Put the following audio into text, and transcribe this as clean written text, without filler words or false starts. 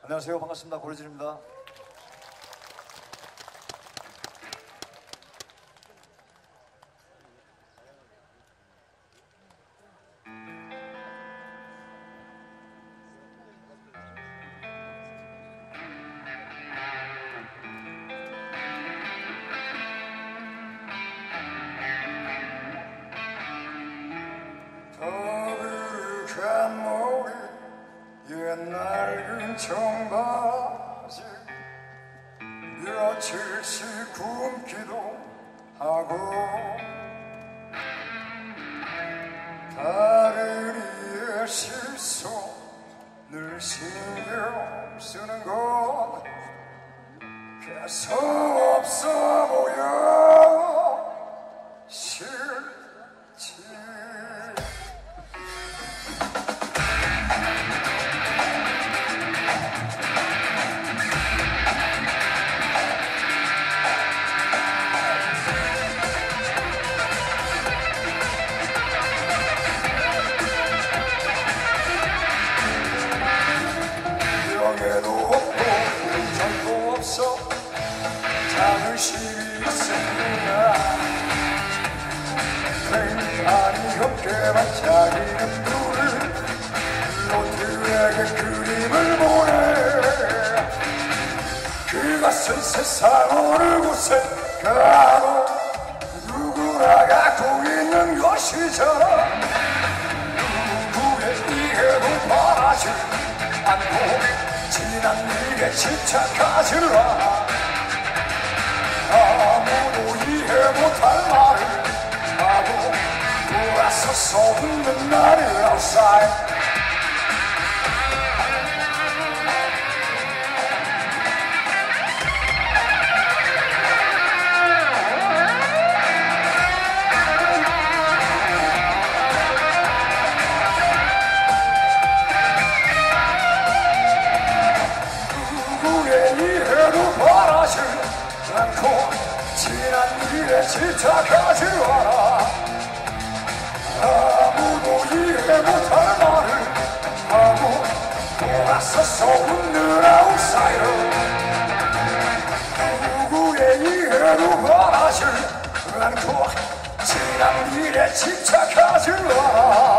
안녕하세요. 반갑습니다. 고래진입니다. 더부룩한 머리 옛날 청바지 며칠씩 굶기도 하고 다른 이의 실수 늘 신경 쓰는 건 개성 없어 보여 싫지. 명예도 없고 정도 없어 자존심이 있으냐 횡단이 없게만 자기 눈물을 로트에게 그림을 보내 그것은 세상 어느 곳에 가도 누구나 갖고 있는 것이잖아. 누구의 이해도 바라지 않고 지난 일에 집착하지 마. 아무도 이해 못할 말을 하고 돌아서서 웃는 나를 outside. 바라지 않고 지난 일에 집착하지 마라. 아무도 이해 못할 말을 하고 돌아서서 웃는 아웃사이더. 누구의 이해도 바라지 않고 지난 일에 집착하지 마라.